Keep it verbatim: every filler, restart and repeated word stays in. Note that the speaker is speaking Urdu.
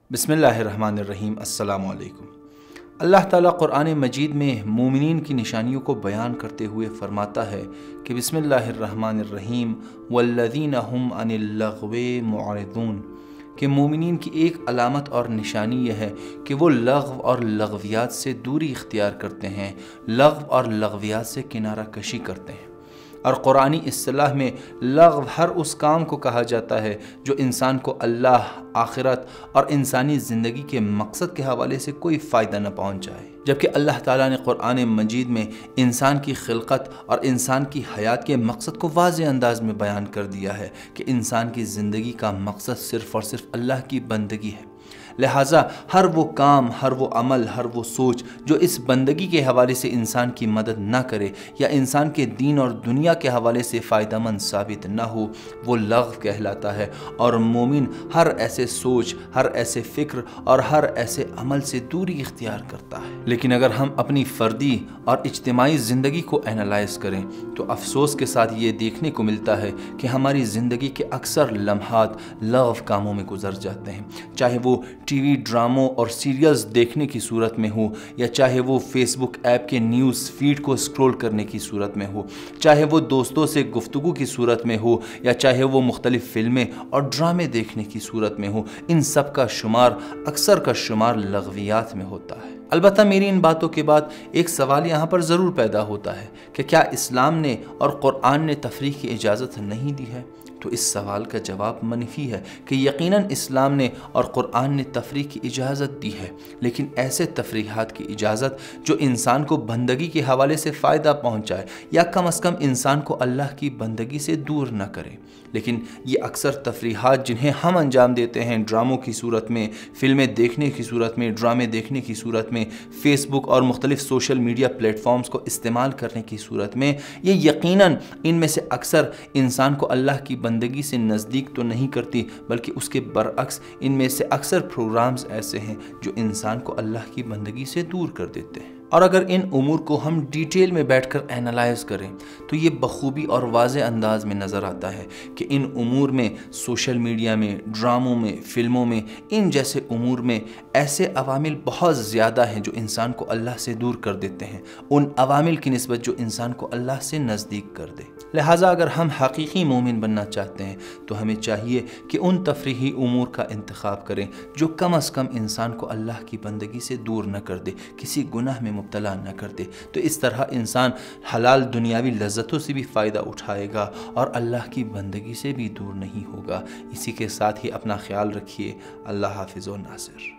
بسم اللہ الرحمن الرحیم۔ السلام علیکم۔ اللہ تعالیٰ قرآن مجید میں مومنین کی نشانیوں کو بیان کرتے ہوئے فرماتا ہے کہ بسم اللہ الرحمن الرحیم والذین هم عن اللغو معرضون، کہ مومنین کی ایک علامت اور نشانی یہ ہے کہ وہ لغو اور لغویات سے دوری اختیار کرتے ہیں، لغو اور لغویات سے کنارہ کشی کرتے ہیں۔ اور قرآنی اصطلاح میں لغو ہر اس کام کو کہا جاتا ہے جو انسان کو اللہ، آخرت اور انسانی زندگی کے مقصد کے حوالے سے کوئی فائدہ نہ پہنچائے، جبکہ اللہ تعالیٰ نے قرآن مجید میں انسان کی خلقت اور انسان کی حیات کے مقصد کو واضح انداز میں بیان کر دیا ہے کہ انسان کی زندگی کا مقصد صرف اور صرف اللہ کی بندگی ہے۔ لہٰذا ہر وہ کام، ہر وہ عمل، ہر وہ سوچ جو اس بندگی کے حوالے سے انسان کی مدد نہ کرے یا انسان کے دین اور دنیا کے حوالے سے فائدہ مند ثابت نہ ہو، وہ لغو کہلاتا ہے۔ اور مومن ہر ایسے سوچ، ہر ایسے فکر اور ہر ایسے عمل سے دوری اختیار کرتا ہے۔ لیکن اگر ہم اپنی فردی اور اجتماعی زندگی کو اینالائز کریں تو افسوس کے ساتھ یہ دیکھنے کو ملتا ہے کہ ہماری زندگی کے اکثر لمحات لغو کاموں میں گزر جاتے ہیں، چاہے وہ ٹی وی ڈراموں اور سیریلز دیکھنے کی صورت میں ہو، یا چاہے وہ فیس بک ایپ کے نیوز فیڈ کو اسکرول کرنے کی صورت میں ہو، چاہے وہ دوستوں سے گفتگو کی صورت میں ہو، یا چاہے وہ مختلف فلمیں اور ڈرامے دیکھنے کی صورت میں ہو۔ ان سب کا شمار، اکثر کا شمار لغویات میں ہوتا ہے۔ البتہ میری ان باتوں کے بعد ایک سوال یہاں پر ضرور پیدا ہوتا ہے کہ کیا اسلام نے اور قرآن نے تفریح کی اجازت نہیں دی ہے؟ تو اس سوال کا جواب منفی ہے کہ یقیناً اسلام نے اور قرآن نے تفریح کی اجازت دی ہے، لیکن ایسے تفریحات کی اجازت جو انسان کو بندگی کے حوالے سے فائدہ پہنچائے یا کم از کم انسان کو اللہ کی بندگی سے دور نہ کرے۔ لیکن یہ اکثر تفریحات جنہیں ہم انجام دیتے ہیں ڈراموں کی صورت میں، فلمیں دیکھنے کی صورت میں، ڈرامے دیکھنے کی صورت میں، فیس بک اور مختلف سوشل میڈیا پلیٹ فارمز کو استعمال کرنے کی صورت میں، یہ یقیناً ان میں سے اکثر انسان کو اللہ کی بندگی سے نزدیک تو نہیں کرتی، بلکہ اس کے برعکس ان میں سے اکثر پروگرامز ایسے ہیں جو انسان کو اللہ کی بندگی سے دور کر دیتے ہیں۔ اور اگر ان امور کو ہم ڈیٹیل میں بیٹھ کر اینالائز کریں تو یہ بخوبی اور واضح انداز میں نظر آتا ہے کہ ان امور میں، سوشل میڈیا میں، ڈراموں میں، فلموں میں، ان جیسے امور میں ایسے عوامل بہت زیادہ ہیں جو انسان کو اللہ سے دور کر دیتے ہیں، ان عوامل کی نسبت جو انسان کو اللہ سے نزدیک کر دے۔ لہٰذا اگر ہم حقیقی مومن بننا چاہتے ہیں تو ہمیں چاہیے کہ ان تفریحی امور کا انتخاب کریں جو کم از کم انسان کو اللہ کی بندگی سے دور نہ کر دے، کسی گناہ میں مبتلا نہ کر دے۔ تو اس طرح انسان حلال دنیاوی لذتوں سے بھی فائدہ اٹھائے گا اور اللہ کی بندگی سے بھی دور نہیں ہوگا۔ اسی کے ساتھ ہی اپنا خیال رکھیے۔ اللہ حافظ و ناصر۔